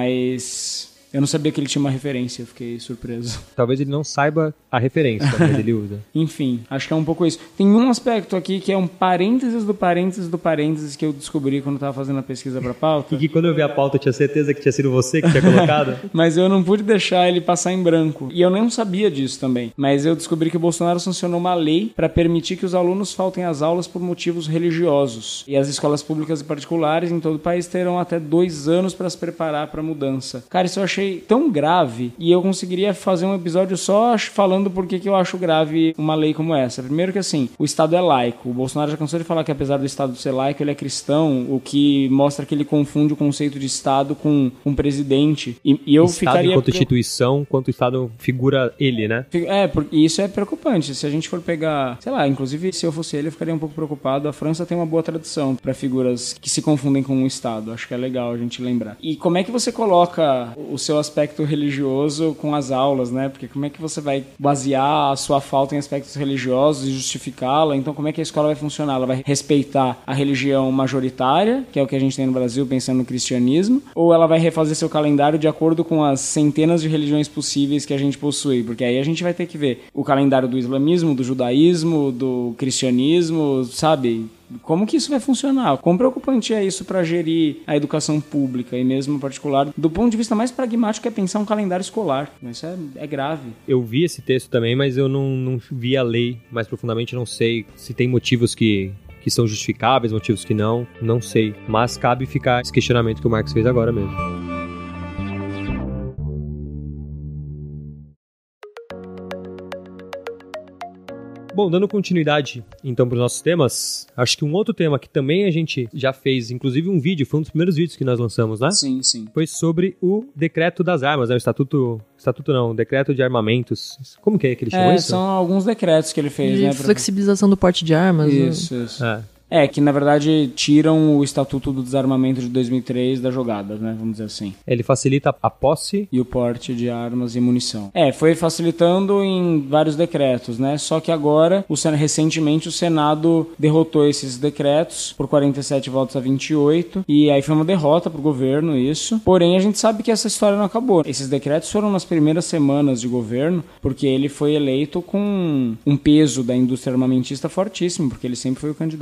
Speaker 2: Mas eu não sabia que ele tinha uma referência, eu fiquei surpreso.
Speaker 1: Talvez ele não saiba a referência, mas ele usa.
Speaker 2: Enfim, acho que é um pouco isso. Tem um aspecto aqui que é um parênteses do parênteses do parênteses que eu descobri quando estava fazendo a pesquisa para a pauta.
Speaker 1: E que quando eu vi a pauta eu tinha certeza que tinha sido você que tinha colocado.
Speaker 2: Mas eu não pude deixar ele passar em branco. E eu não sabia disso também. Mas eu descobri que o Bolsonaro sancionou uma lei para permitir que os alunos faltem às aulas por motivos religiosos. E as escolas públicas e particulares em todo o país terão até dois anos para se preparar para a mudança. Cara, isso eu achei tão grave e eu conseguiria fazer um episódio só falando por que eu acho grave uma lei como essa. Primeiro que assim, o Estado é laico. O Bolsonaro já cansou de falar que apesar do Estado ser laico, ele é cristão, o que mostra que ele confunde o conceito de Estado com um presidente. E, e eu
Speaker 1: Estado
Speaker 2: ficaria...
Speaker 1: enquanto instituição, quanto o Estado figura ele, né?
Speaker 2: É, porque isso é preocupante. Se a gente for pegar, sei lá, inclusive se eu fosse ele, eu ficaria um pouco preocupado. A França tem uma boa tradição para figuras que se confundem com o Estado. Acho que é legal a gente lembrar. E como é que você coloca o seu aspecto religioso com as aulas, né? Porque como é que você vai basear a sua falta em aspectos religiosos e justificá-la? Então, como é que a escola vai funcionar? Ela vai respeitar a religião majoritária, que é o que a gente tem no Brasil, pensando no cristianismo, ou ela vai refazer seu calendário de acordo com as centenas de religiões possíveis que a gente possui? Porque aí a gente vai ter que ver o calendário do islamismo, do judaísmo, do cristianismo, sabe? Como que isso vai funcionar? Quão preocupante é isso para gerir a educação pública e mesmo particular? Do ponto de vista mais pragmático é pensar um calendário escolar. Isso é, é grave.
Speaker 1: Eu vi esse texto também, mas eu não, não vi a lei mais profundamente. Não sei se tem motivos que, que são justificáveis, motivos que não. Não sei. Mas cabe ficar esse questionamento que o Marx fez agora mesmo. Bom, dando continuidade, então, para os nossos temas, acho que um outro tema que também a gente já fez, inclusive um vídeo, foi um dos primeiros vídeos que nós lançamos, né?
Speaker 2: Sim, sim.
Speaker 1: Foi sobre o decreto das armas, né? O estatuto... Estatuto não, o decreto de armamentos. Como que é que ele chamou
Speaker 2: é,
Speaker 1: isso?
Speaker 2: São alguns decretos que ele fez,
Speaker 3: de
Speaker 2: né?
Speaker 3: flexibilização do porte de armas.
Speaker 2: Isso,
Speaker 3: né?
Speaker 2: isso.
Speaker 1: É.
Speaker 2: É, que na verdade tiram o Estatuto do Desarmamento de dois mil e três da jogada, né? Vamos dizer assim.
Speaker 1: Ele facilita a posse
Speaker 2: e o porte de armas e munição. É, foi facilitando em vários decretos, né? Só que agora, o Senado, recentemente, o Senado derrotou esses decretos por quarenta e sete votos a vinte e oito. E aí foi uma derrota pro governo, isso. Porém, a gente sabe que essa história não acabou. Esses decretos foram nas primeiras semanas de governo, porque ele foi eleito com um peso da indústria armamentista fortíssimo, porque ele sempre foi o candidato que fez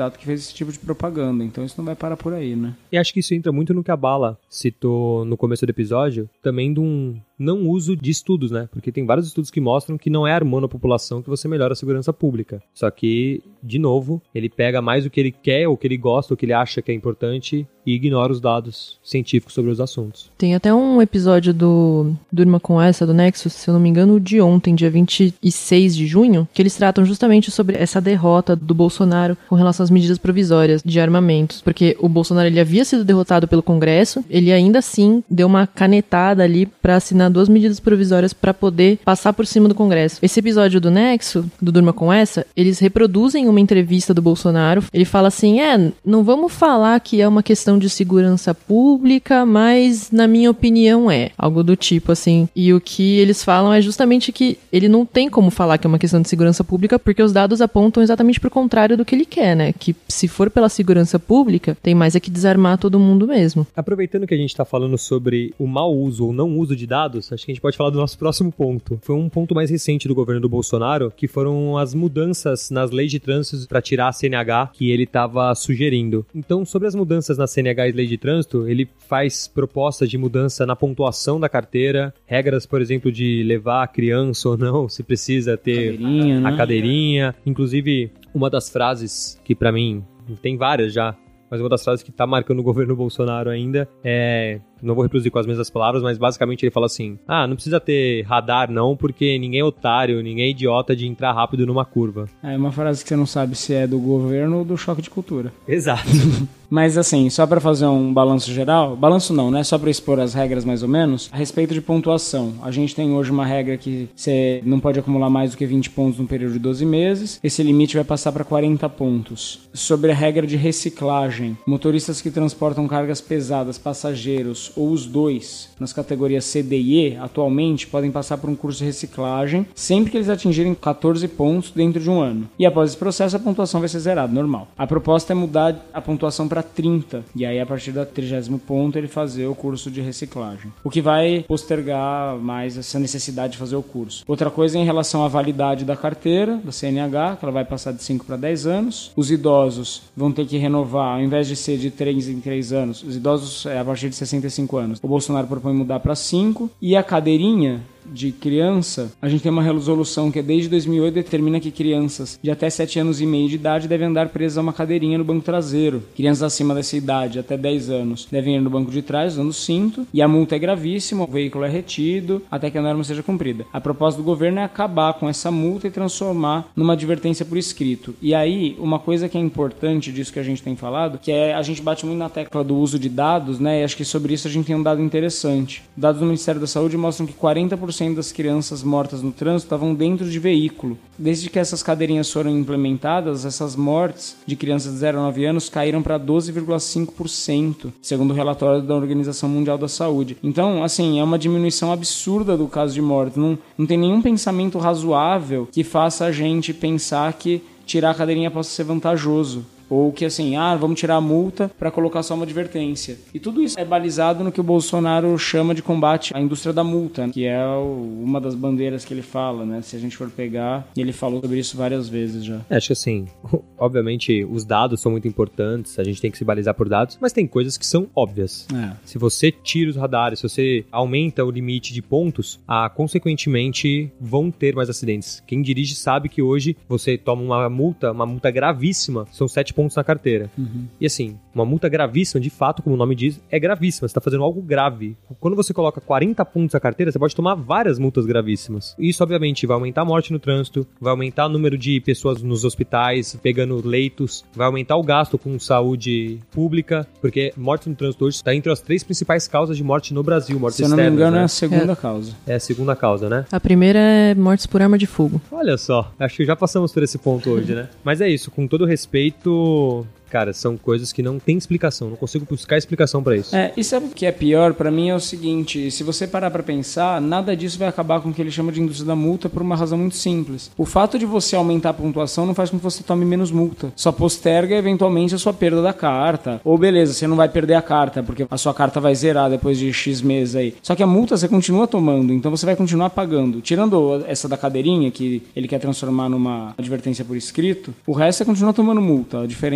Speaker 2: esse tipo de propaganda. Então isso não vai parar por aí, né?
Speaker 1: E acho que isso entra muito no que a Bala citou no começo do episódio, também de um não uso de estudos, né? Porque tem vários estudos que mostram que não é armando a população que você melhora a segurança pública. Só que, de novo, ele pega mais o que ele quer, o que ele gosta, o que ele acha que é importante e ignora os dados científicos sobre os assuntos.
Speaker 3: Tem até um episódio do Durma com Essa, do Nexus, se eu não me engano, de ontem, dia vinte e seis de junho, que eles tratam justamente sobre essa derrota do Bolsonaro com relação às medidas provisórias de armamentos. Porque o Bolsonaro, ele havia sido derrotado pelo Congresso, ele ainda assim deu uma canetada ali para assinar duas medidas provisórias para poder passar por cima do Congresso. Esse episódio do Nexo, do Durma com Essa, eles reproduzem uma entrevista do Bolsonaro. Ele fala assim, é, não vamos falar que é uma questão de segurança pública, mas na minha opinião é. Algo do tipo, assim. E o que eles falam é justamente que ele não tem como falar que é uma questão de segurança pública, porque os dados apontam exatamente pro contrário do que ele quer, né? Que se for pela segurança pública, tem mais é que desarmar todo mundo mesmo.
Speaker 1: Aproveitando que a gente tá falando sobre o mau uso ou não uso de dados, acho que a gente pode falar do nosso próximo ponto. Foi um ponto mais recente do governo do Bolsonaro, que foram as mudanças nas leis de trânsito para tirar a C N H que ele estava sugerindo. Então, sobre as mudanças na C N H e lei de trânsito, ele faz propostas de mudança na pontuação da carteira, regras, por exemplo, de levar a criança ou não, se precisa ter
Speaker 2: cadeirinha, né?
Speaker 1: a cadeirinha. Inclusive, uma das frases que pra mim, tem várias já, mas uma das frases que tá marcando o governo Bolsonaro ainda é... Não vou reproduzir com as mesmas palavras, mas basicamente ele fala assim, ah, não precisa ter radar não, porque ninguém é otário, ninguém é idiota de entrar rápido numa curva.
Speaker 2: É uma frase que você não sabe se é do governo ou do choque de cultura.
Speaker 1: Exato.
Speaker 2: Mas assim, só para fazer um balanço geral, balanço não, né? Só para expor as regras mais ou menos, a respeito de pontuação. A gente tem hoje uma regra que você não pode acumular mais do que vinte pontos num período de doze meses. Esse limite vai passar para quarenta pontos. Sobre a regra de reciclagem, motoristas que transportam cargas pesadas, passageiros ou os dois nas categorias C, D e E, atualmente podem passar por um curso de reciclagem sempre que eles atingirem catorze pontos dentro de um ano. E após esse processo, a pontuação vai ser zerada, normal. A proposta é mudar a pontuação para trinta, e aí a partir do trigésimo ponto ele fazer o curso de reciclagem, o que vai postergar mais essa necessidade de fazer o curso. Outra coisa é em relação à validade da carteira, da C N H, que ela vai passar de cinco para dez anos. Os idosos vão ter que renovar, ao invés de ser de três em três anos, os idosos é a partir de sessenta e cinco anos. O Bolsonaro propõe mudar para cinco, e a cadeirinha de criança, a gente tem uma resolução que desde dois mil e oito determina que crianças de até sete anos e meio de idade devem andar presas a uma cadeirinha no banco traseiro. Crianças acima dessa idade, até dez anos, devem ir no banco de trás usando cinto, e a multa é gravíssima, o veículo é retido até que a norma seja cumprida. A proposta do governo é acabar com essa multa e transformar numa advertência por escrito. E aí, uma coisa que é importante disso que a gente tem falado, que é a gente bate muito na tecla do uso de dados, né? E acho que sobre isso a gente tem um dado interessante. Dados do Ministério da Saúde mostram que quarenta por cento das crianças mortas no trânsito estavam dentro de veículo. Desde que essas cadeirinhas foram implementadas, essas mortes de crianças de zero a nove anos caíram para doze vírgula cinco por cento, segundo o relatório da Organização Mundial da Saúde. Então, assim, é uma diminuição absurda do caso de morte. Não, não tem nenhum pensamento razoável que faça a gente pensar que tirar a cadeirinha possa ser vantajoso. Ou que assim, ah, vamos tirar a multa para colocar só uma advertência. E tudo isso é balizado no que o Bolsonaro chama de combate à indústria da multa, que é o, uma das bandeiras que ele fala, né? Se a gente for pegar, e ele falou sobre isso várias vezes já.
Speaker 1: É, acho que assim, obviamente os dados são muito importantes, a gente tem que se balizar por dados, mas tem coisas que são óbvias. É. Se você tira os radares, se você aumenta o limite de pontos, ah, consequentemente vão ter mais acidentes. Quem dirige sabe que hoje você toma uma multa, uma multa gravíssima, são sete pontos na carteira. Uhum. E assim, uma multa gravíssima, de fato, como o nome diz, é gravíssima. Você está fazendo algo grave. Quando você coloca quarenta pontos na carteira, você pode tomar várias multas gravíssimas. Isso, obviamente, vai aumentar a morte no trânsito, vai aumentar o número de pessoas nos hospitais, pegando leitos, vai aumentar o gasto com saúde pública, porque morte no trânsito hoje está entre as três principais causas de morte no Brasil, mortes externas.
Speaker 2: Se eu não me engano,
Speaker 1: né?
Speaker 2: é a segunda
Speaker 3: é.
Speaker 2: causa.
Speaker 1: É a segunda causa, né?
Speaker 3: A primeira é mortes por arma de fogo.
Speaker 1: Olha só, acho que já passamos por esse ponto hoje, né? Mas é isso, com todo respeito... Cara, são coisas que não tem explicação, não consigo buscar explicação pra isso.
Speaker 2: É, e sabe o que é pior pra mim é o seguinte, se você parar pra pensar, nada disso vai acabar com o que ele chama de indústria da multa por uma razão muito simples. O fato de você aumentar a pontuação não faz com que você tome menos multa, só posterga eventualmente a sua perda da carta. Ou beleza, você não vai perder a carta, porque a sua carta vai zerar depois de X meses aí. Só que a multa você continua tomando, então você vai continuar pagando. Tirando essa da cadeirinha, que ele quer transformar numa advertência por escrito, o resto você continua tomando multa. A diferença é que a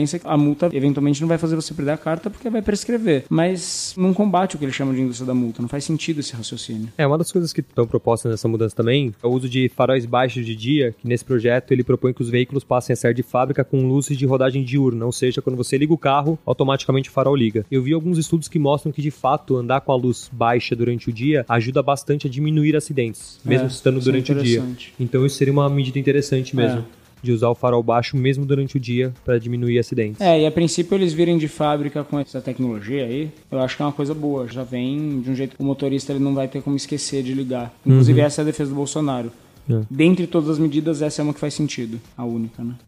Speaker 2: multa eventualmente não vai fazer você perder a carta porque vai prescrever. Mas não combate o que ele chama de indústria da multa. Não faz sentido esse raciocínio.
Speaker 1: É, uma das coisas que estão propostas nessa mudança também é o uso de faróis baixos de dia, que nesse projeto ele propõe que os veículos passem a sair de fábrica com luzes de rodagem diurna, ou seja, quando você liga o carro, automaticamente o farol liga. Eu vi alguns estudos que mostram que, de fato, andar com a luz baixa durante o dia ajuda bastante a diminuir acidentes, mesmo
Speaker 2: é,
Speaker 1: estando durante
Speaker 2: é
Speaker 1: o dia. Então isso seria uma medida interessante mesmo. É. De usar o farol baixo mesmo durante o dia para diminuir acidentes.
Speaker 2: É, e a princípio eles virem de fábrica com essa tecnologia aí, eu acho que é uma coisa boa. Já vem de um jeito que o motorista ele não vai ter como esquecer de ligar. Inclusive uhum. essa é a defesa do Bolsonaro. É. Dentre todas as medidas, essa é uma que faz sentido. A única, né?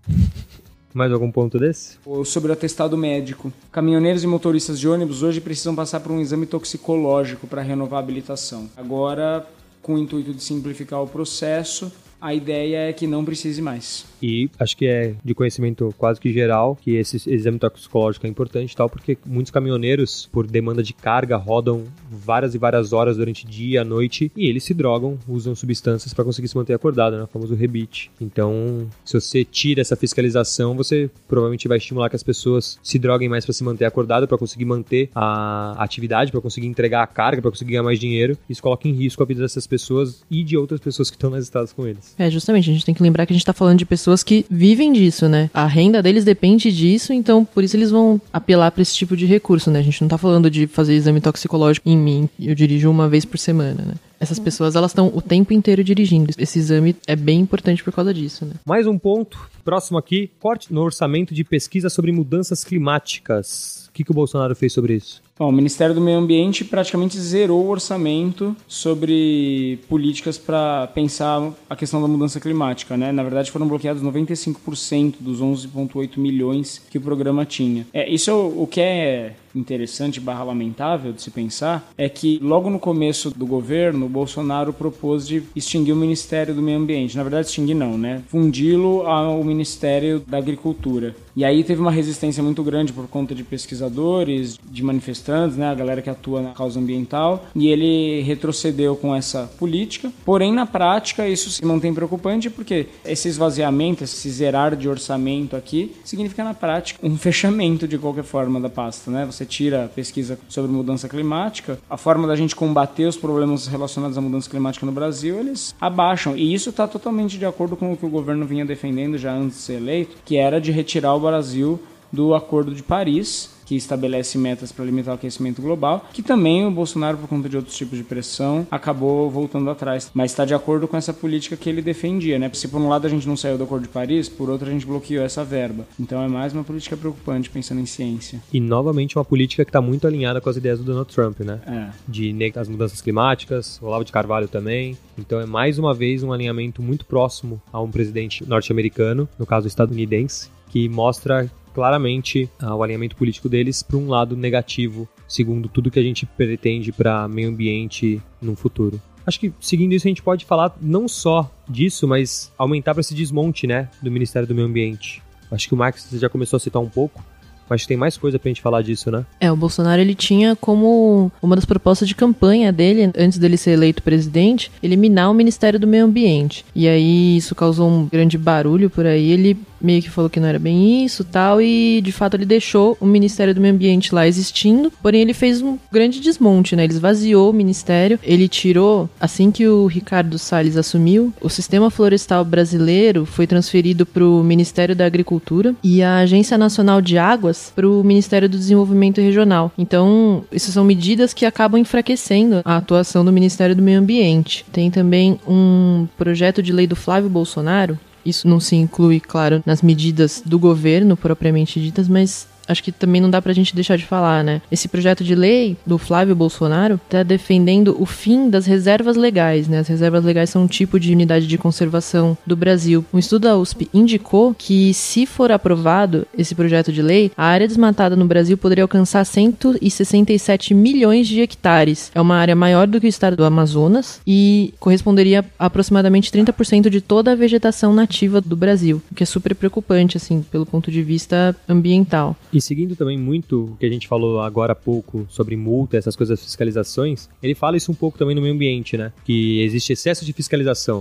Speaker 1: Mais algum ponto desse?
Speaker 2: Sobre o atestado médico. Caminhoneiros e motoristas de ônibus hoje precisam passar por um exame toxicológico para renovar a habilitação. Agora, com o intuito de simplificar o processo, a ideia é que não precise mais.
Speaker 1: E acho que é de conhecimento quase que geral que esse exame toxicológico é importante e tal, porque muitos caminhoneiros, por demanda de carga, rodam várias e várias horas durante o dia, a noite, e eles se drogam, usam substâncias para conseguir se manter acordado, né? O famoso rebite. Então, se você tira essa fiscalização, você provavelmente vai estimular que as pessoas se droguem mais para se manter acordado, para conseguir manter a atividade, para conseguir entregar a carga, para conseguir ganhar mais dinheiro. Isso coloca em risco a vida dessas pessoas e de outras pessoas que estão nas estradas com eles.
Speaker 3: É, justamente, a gente tem que lembrar que a gente tá falando de pessoas que vivem disso, né? A renda deles depende disso, então por isso eles vão apelar pra esse tipo de recurso, né? A gente não tá falando de fazer exame toxicológico em mim, eu dirijo uma vez por semana, né? Essas pessoas, elas estão o tempo inteiro dirigindo. Esse exame é bem importante por causa disso, né?
Speaker 1: Mais um ponto, próximo aqui, corte no orçamento de pesquisa sobre mudanças climáticas. O que, que o Bolsonaro fez sobre isso?
Speaker 2: Bom, o Ministério do Meio Ambiente praticamente zerou o orçamento sobre políticas para pensar a questão da mudança climática, né? Na verdade, foram bloqueados noventa e cinco por cento dos onze vírgula oito milhões que o programa tinha. É, isso é o, o que é interessante barra lamentável de se pensar, é que logo no começo do governo, o Bolsonaro propôs de extinguir o Ministério do Meio Ambiente. Na verdade, extinguir não, né? Fundi-lo ao Ministério da Agricultura. E aí teve uma resistência muito grande por conta de pesquisadores, de manifestantes, né, a galera que atua na causa ambiental, e ele retrocedeu com essa política. Porém, na prática, isso se mantém preocupante porque esse esvaziamento, esse zerar de orçamento aqui, significa na prática um fechamento de qualquer forma da pasta, né? Você tira a pesquisa sobre mudança climática, a forma da gente combater os problemas relacionados à mudança climática no Brasil, eles abaixam. E isso está totalmente de acordo com o que o governo vinha defendendo já antes de ser eleito, que era de retirar o Brasil do Acordo de Paris, que estabelece metas para limitar o aquecimento global, que também o Bolsonaro, por conta de outros tipos de pressão, acabou voltando atrás. Mas está de acordo com essa política que ele defendia, né? Se por um lado a gente não saiu do Acordo de Paris, por outro a gente bloqueou essa verba. Então é mais uma política preocupante pensando em ciência.
Speaker 1: E novamente uma política que está muito alinhada com as ideias do Donald Trump, né?
Speaker 2: É.
Speaker 1: De negar as mudanças climáticas, o Olavo de Carvalho também. Então é mais uma vez um alinhamento muito próximo a um presidente norte-americano, no caso estadunidense, que mostra claramente ah, o alinhamento político deles para um lado negativo, segundo tudo que a gente pretende para meio ambiente no futuro. Acho que, seguindo isso, a gente pode falar não só disso, mas aumentar para esse desmonte, né, do Ministério do Meio Ambiente. Acho que o Max já começou a citar um pouco, mas tem mais coisa pra gente falar disso, né?
Speaker 3: É, o Bolsonaro, ele tinha como uma das propostas de campanha dele, antes dele ser eleito presidente, eliminar o Ministério do Meio Ambiente. E aí isso causou um grande barulho por aí, ele meio que falou que não era bem isso, tal, e de fato ele deixou o Ministério do Meio Ambiente lá existindo, porém ele fez um grande desmonte, né? Ele esvaziou o ministério, ele tirou, assim que o Ricardo Salles assumiu, o Sistema Florestal Brasileiro foi transferido para o Ministério da Agricultura e a Agência Nacional de Águas para o Ministério do Desenvolvimento Regional. Então, essas são medidas que acabam enfraquecendo a atuação do Ministério do Meio Ambiente. Tem também um projeto de lei do Flávio Bolsonaro. Isso não se inclui, claro, nas medidas do governo propriamente ditas, mas acho que também não dá pra gente deixar de falar, né? Esse projeto de lei do Flávio Bolsonaro tá defendendo o fim das reservas legais, né? As reservas legais são um tipo de unidade de conservação do Brasil. Um estudo da U S P indicou que, se for aprovado esse projeto de lei, a área desmatada no Brasil poderia alcançar cento e sessenta e sete milhões de hectares. É uma área maior do que o estado do Amazonas e corresponderia a aproximadamente trinta por cento de toda a vegetação nativa do Brasil, o que é super preocupante, assim, pelo ponto de vista ambiental.
Speaker 1: E seguindo também muito o que a gente falou agora há pouco sobre multa, essas coisas, fiscalizações, ele fala isso um pouco também no meio ambiente, né? Que existe excesso de fiscalização.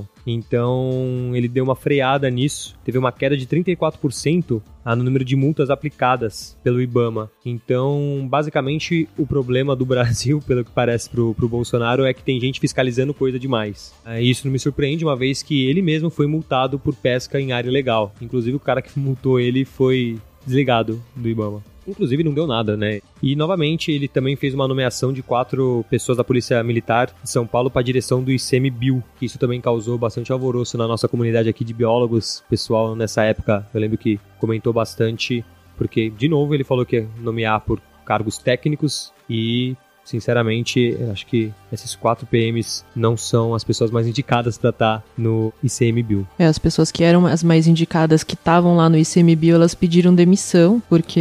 Speaker 1: Então, ele deu uma freada nisso. Teve uma queda de trinta e quatro por cento no número de multas aplicadas pelo IBAMA. Então, basicamente, o problema do Brasil, pelo que parece pro, pro Bolsonaro, é que tem gente fiscalizando coisa demais. É, isso não me surpreende, uma vez que ele mesmo foi multado por pesca em área ilegal. Inclusive, o cara que multou ele foi desligado do IBAMA. Inclusive não deu nada, né? E novamente ele também fez uma nomeação de quatro pessoas da Polícia Militar de São Paulo para a direção do ICMBio, que isso também causou bastante alvoroço na nossa comunidade aqui de biólogos. O pessoal nessa época, eu lembro que comentou bastante, porque de novo ele falou que ia nomear por cargos técnicos e, sinceramente, acho que esses quatro P Ms não são as pessoas mais indicadas para estar no ICMBio.
Speaker 3: É, as pessoas que eram as mais indicadas que estavam lá no ICMBio, elas pediram demissão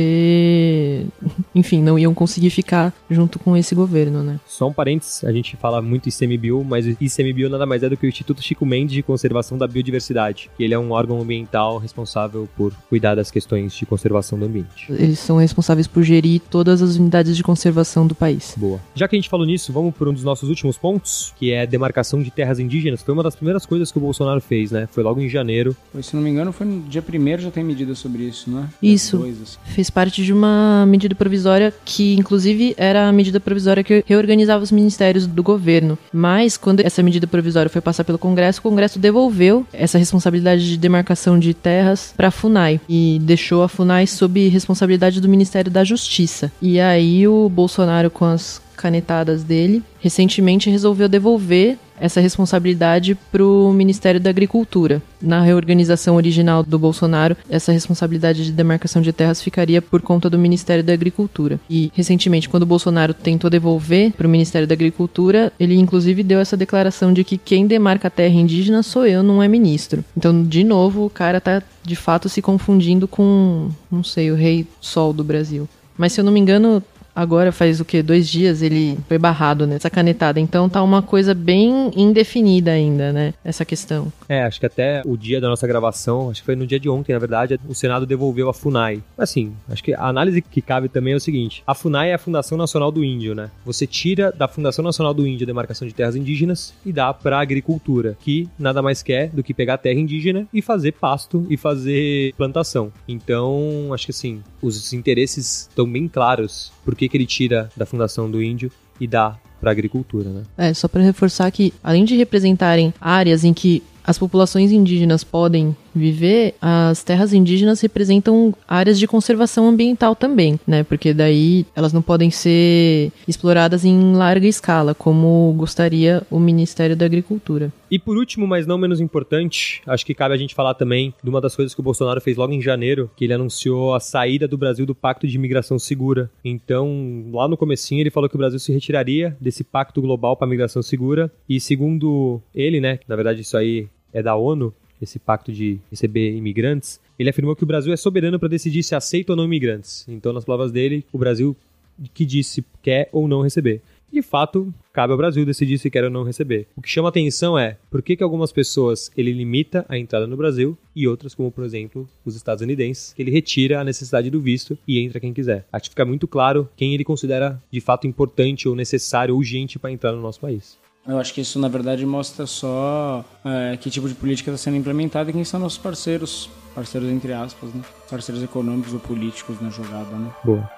Speaker 3: porque, enfim, não iam conseguir ficar junto com esse governo, né?
Speaker 1: Só um parênteses, a gente fala muito ICMBio, mas o ICMBio nada mais é do que o Instituto Chico Mendes de Conservação da Biodiversidade. Ele é um órgão ambiental responsável por cuidar das questões de conservação do ambiente.
Speaker 3: Eles são responsáveis por gerir todas as unidades de conservação do país.
Speaker 1: Boa. Já que a gente falou nisso, vamos por um dos nossos últimos pontos, que é a demarcação de terras indígenas. Foi uma das primeiras coisas que o Bolsonaro fez, né? Foi logo em janeiro.
Speaker 2: Foi, se não me engano, foi no dia primeiro já tem medida sobre isso, né?
Speaker 3: Isso.
Speaker 2: Dois, assim.
Speaker 3: Fez parte de uma medida provisória que, inclusive, era a medida provisória que reorganizava os ministérios do governo. Mas, quando essa medida provisória foi passar pelo Congresso, o Congresso devolveu essa responsabilidade de demarcação de terras para a FUNAI e deixou a FUNAI sob responsabilidade do Ministério da Justiça. E aí o Bolsonaro, com as canetadas dele, recentemente resolveu devolver essa responsabilidade para o Ministério da Agricultura. Na reorganização original do Bolsonaro, essa responsabilidade de demarcação de terras ficaria por conta do Ministério da Agricultura. E, recentemente, quando o Bolsonaro tentou devolver para o Ministério da Agricultura, ele, inclusive, deu essa declaração de que quem demarca a terra indígena sou eu, não é ministro. Então, de novo, o cara tá, de fato, se confundindo com, não sei, o rei sol do Brasil. Mas, se eu não me engano, agora faz o quê? Dois dias ele foi barrado nessa canetada. Então tá uma coisa bem indefinida ainda, né? Essa questão.
Speaker 1: É, acho que até o dia da nossa gravação, acho que foi no dia de ontem, na verdade, o Senado devolveu a FUNAI. Assim, acho que a análise que cabe também é o seguinte. A FUNAI é a Fundação Nacional do Índio, né? Você tira da Fundação Nacional do Índio a demarcação de terras indígenas e dá pra agricultura, que nada mais quer do que pegar a terra indígena e fazer pasto e fazer plantação. Então, acho que assim, os interesses estão bem claros. Por que que ele tira da Fundação do Índio e dá para a agricultura, né?
Speaker 3: É, só para reforçar que, além de representarem áreas em que as populações indígenas podem viver, as terras indígenas representam áreas de conservação ambiental também, né? Porque daí elas não podem ser exploradas em larga escala, como gostaria o Ministério da Agricultura.
Speaker 1: E por último, mas não menos importante, acho que cabe a gente falar também de uma das coisas que o Bolsonaro fez logo em janeiro, que ele anunciou a saída do Brasil do Pacto de Imigração Segura. Então, lá no comecinho, ele falou que o Brasil se retiraria desse Pacto Global para a Migração Segura. E segundo ele, né, na verdade isso aí é da ONU, esse pacto de receber imigrantes, ele afirmou que o Brasil é soberano para decidir se aceita ou não imigrantes. Então, nas palavras dele, o Brasil que diz se quer ou não receber. De fato, cabe ao Brasil decidir se quer ou não receber. O que chama atenção é por que que algumas pessoas ele limita a entrada no Brasil e outras, como por exemplo os estadunidenses, ele retira a necessidade do visto e entra quem quiser. Acho que fica muito claro quem ele considera de fato importante ou necessário ou urgente para entrar no nosso país.
Speaker 2: Eu acho que isso, na verdade, mostra só é, que tipo de política está sendo implementada e quem são nossos parceiros, parceiros entre aspas, né? Parceiros econômicos ou políticos na jogada, né?
Speaker 1: Boa.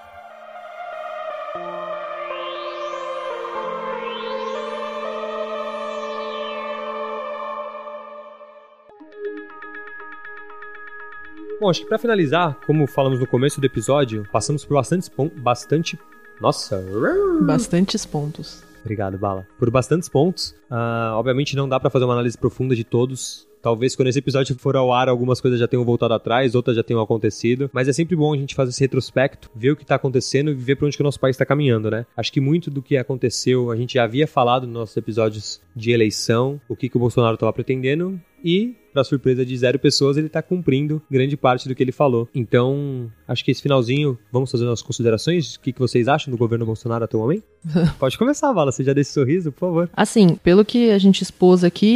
Speaker 1: Bom, acho que para finalizar, como falamos no começo do episódio, passamos por bastante... bastante nossa!
Speaker 3: Bastantes pontos.
Speaker 1: Obrigado, Bala. Por bastantes pontos. Uh, obviamente não dá pra fazer uma análise profunda de todos. Talvez quando esse episódio for ao ar, algumas coisas já tenham voltado atrás, outras já tenham acontecido. Mas é sempre bom a gente fazer esse retrospecto, ver o que tá acontecendo e ver pra onde que o nosso país tá caminhando, né? Acho que muito do que aconteceu, a gente já havia falado nos nossos episódios de eleição, o que que o Bolsonaro tava pretendendo e, pra surpresa de zero pessoas, ele tá cumprindo grande parte do que ele falou. Então, acho que esse finalzinho, vamos fazer nossas considerações? O que que vocês acham do governo Bolsonaro atualmente? Pode começar, Vala, você já deu esse sorriso, por favor.
Speaker 3: Assim, pelo que a gente expôs aqui,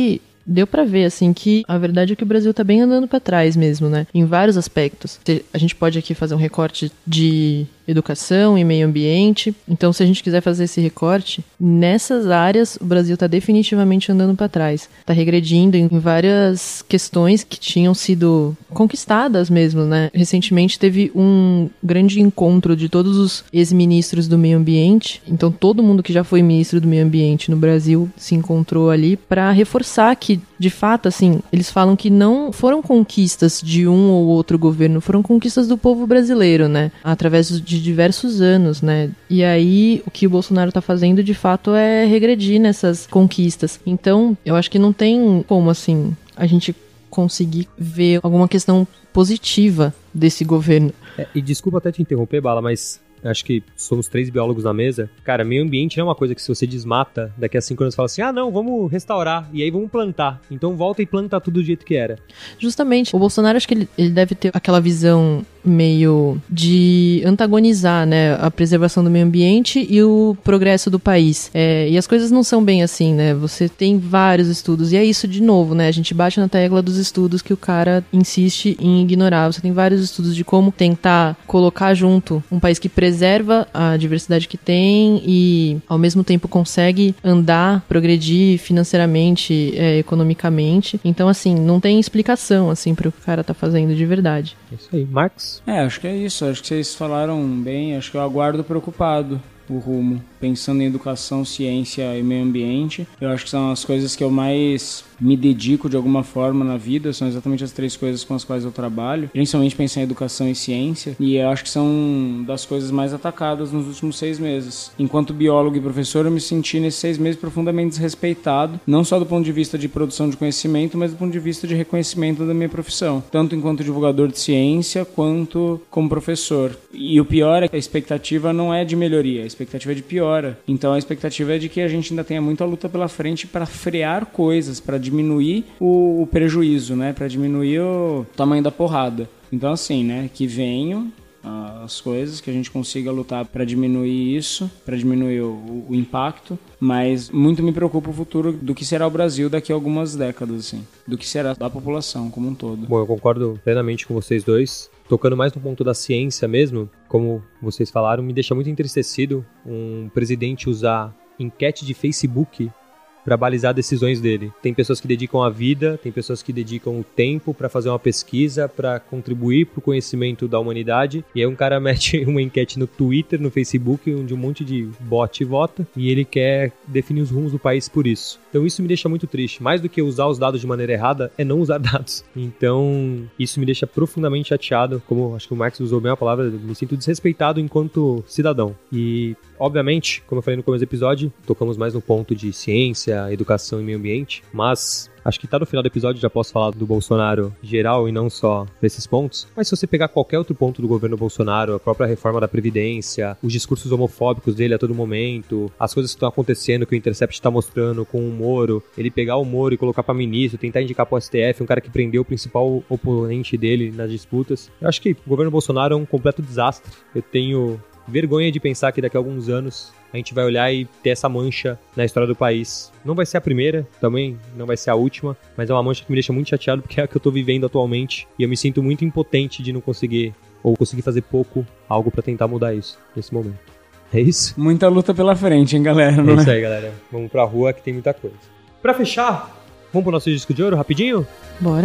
Speaker 3: deu pra ver, assim, que a verdade é que o Brasil tá bem andando pra trás mesmo, né? Em vários aspectos. A gente pode aqui fazer um recorte de educação e meio ambiente. Então, se a gente quiser fazer esse recorte, nessas áreas o Brasil está definitivamente andando para trás. Está regredindo em várias questões que tinham sido conquistadas mesmo, né? Recentemente teve um grande encontro de todos os ex-ministros do meio ambiente. Então, todo mundo que já foi ministro do meio ambiente no Brasil se encontrou ali para reforçar que, de fato, assim, eles falam que não foram conquistas de um ou outro governo, foram conquistas do povo brasileiro, né? Através de diversos anos, né? E aí, o que o Bolsonaro tá fazendo, de fato, é regredir nessas conquistas. Então, eu acho que não tem como, assim, a gente conseguir ver alguma questão positiva desse governo.
Speaker 1: É, e desculpa até te interromper, Bala, mas acho que somos três biólogos na mesa. Cara, meio ambiente não é uma coisa que se você desmata, daqui a cinco anos você fala assim, ah não, vamos restaurar, e aí vamos plantar. Então volta e planta tudo do jeito que era.
Speaker 3: Justamente, o Bolsonaro, acho que ele, ele deve ter aquela visão meio de antagonizar, né, a preservação do meio ambiente e o progresso do país. É, e as coisas não são bem assim, né? Você tem vários estudos, e é isso de novo, né? A gente bate na tecla dos estudos que o cara insiste em ignorar. Você tem vários estudos de como tentar colocar junto um país que preserva a diversidade que tem e, ao mesmo tempo, consegue andar, progredir financeiramente, é, economicamente. Então, assim, não tem explicação, assim, para o que o cara tá fazendo de verdade.
Speaker 1: É isso aí. Marcos?
Speaker 2: É, acho que é isso. Acho que vocês falaram bem. Acho que eu aguardo preocupado o rumo. Pensando em educação, ciência e meio ambiente. Eu acho que são as coisas que eu mais me dedico de alguma forma na vida. São exatamente as três coisas com as quais eu trabalho. Principalmente pensar em educação e ciência. E eu acho que são das coisas mais atacadas nos últimos seis meses. Enquanto biólogo e professor, eu me senti nesses seis meses profundamente desrespeitado. Não só do ponto de vista de produção de conhecimento, mas do ponto de vista de reconhecimento da minha profissão. Tanto enquanto divulgador de ciência, quanto como professor. E o pior é que a expectativa não é de melhoria. A expectativa é de pior. Então a expectativa é de que a gente ainda tenha muita luta pela frente para frear coisas, para diminuir o, o prejuízo, né? Para diminuir o tamanho da porrada. Então assim, né? Que venham uh, as coisas, que a gente consiga lutar para diminuir isso, para diminuir o, o impacto. Mas muito me preocupa o futuro do que será o Brasil daqui a algumas décadas, assim. Do que será da população como um todo.
Speaker 1: Bom, eu concordo plenamente com vocês dois. Tocando mais no ponto da ciência mesmo, como vocês falaram, me deixa muito entristecido um presidente usar enquete de Facebook para balizar decisões dele. Tem pessoas que dedicam a vida, tem pessoas que dedicam o tempo para fazer uma pesquisa, para contribuir para o conhecimento da humanidade, e aí um cara mete uma enquete no Twitter, no Facebook, onde um monte de bot vota, e ele quer definir os rumos do país por isso. Então isso me deixa muito triste. Mais do que usar os dados de maneira errada, é não usar dados. Então isso me deixa profundamente chateado, como acho que o Marx usou bem a palavra, me sinto desrespeitado enquanto cidadão. E, obviamente, como eu falei no começo do episódio, tocamos mais no ponto de ciência, educação e meio ambiente, mas acho que tá no final do episódio, já posso falar do Bolsonaro geral e não só desses pontos. Mas se você pegar qualquer outro ponto do governo Bolsonaro, a própria reforma da Previdência, os discursos homofóbicos dele a todo momento, as coisas que estão acontecendo que o Intercept tá mostrando com o Moro, ele pegar o Moro e colocar pra ministro, tentar indicar pro S T F, um cara que prendeu o principal oponente dele nas disputas. Eu acho que o governo Bolsonaro é um completo desastre. Eu tenho vergonha de pensar que daqui a alguns anos a gente vai olhar e ter essa mancha na história do país. Não vai ser a primeira, também não vai ser a última, mas é uma mancha que me deixa muito chateado porque é a que eu tô vivendo atualmente e eu me sinto muito impotente de não conseguir, ou conseguir fazer pouco, algo pra tentar mudar isso nesse momento. É isso?
Speaker 2: Muita luta pela frente, hein, galera? Não
Speaker 1: é isso
Speaker 2: é?
Speaker 1: aí, galera. Vamos pra rua que tem muita coisa. Pra fechar, vamos pro nosso disco de ouro rapidinho?
Speaker 3: Bora.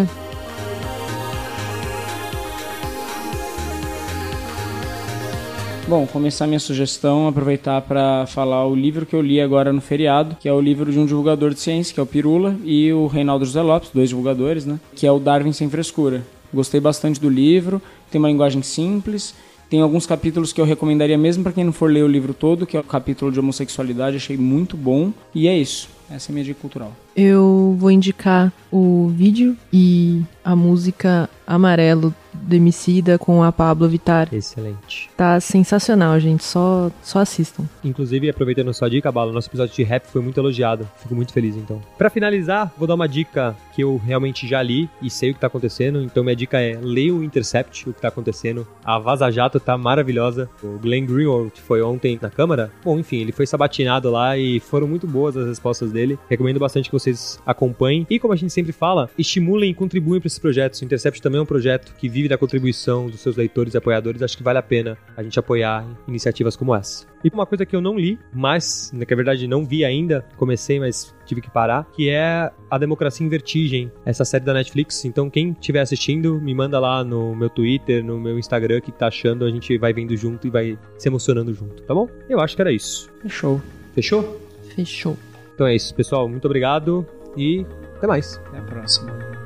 Speaker 2: Bom, começar minha sugestão, aproveitar para falar o livro que eu li agora no feriado, que é o livro de um divulgador de ciência, que é o Pirula, e o Reinaldo José Lopes, dois divulgadores, né? Que é o Darwin Sem Frescura. Gostei bastante do livro, tem uma linguagem simples, tem alguns capítulos que eu recomendaria mesmo para quem não for ler o livro todo, que é o capítulo de homossexualidade, achei muito bom, e é isso. Essa é a minha dica cultural.
Speaker 3: Eu vou indicar o vídeo e a música Amarelo do Emicida com a Pablo Vittar.
Speaker 1: Excelente.
Speaker 3: Tá sensacional, gente. Só, só assistam.
Speaker 1: Inclusive, aproveitando sua dica, Bala, nosso episódio de rap foi muito elogiado. Fico muito feliz, então. Pra finalizar, vou dar uma dica que eu realmente já li e sei o que tá acontecendo. Então, minha dica é leia o Intercept, o que tá acontecendo. A Vaza Jato tá maravilhosa. O Glenn Greenwald foi ontem na Câmara. Bom, enfim, ele foi sabatinado lá e foram muito boas as respostas dele. Recomendo bastante que vocês acompanhem. E como a gente sempre fala, estimulem e contribuem para esses projetos. O Intercept também é um projeto que vive da contribuição dos seus leitores e apoiadores. Acho que vale a pena a gente apoiar iniciativas como essa. E uma coisa que eu não li, mas, na verdade não vi ainda, comecei, mas tive que parar, que é A Democracia em Vertigem, essa série da Netflix. Então quem estiver assistindo, me manda lá no meu Twitter, no meu Instagram, o que tá achando, a gente vai vendo junto e vai se emocionando junto, tá bom? Eu acho que era isso.
Speaker 2: Fechou.
Speaker 1: Fechou?
Speaker 3: Fechou.
Speaker 1: Então é isso, pessoal. Muito obrigado e até mais.
Speaker 2: Até a próxima.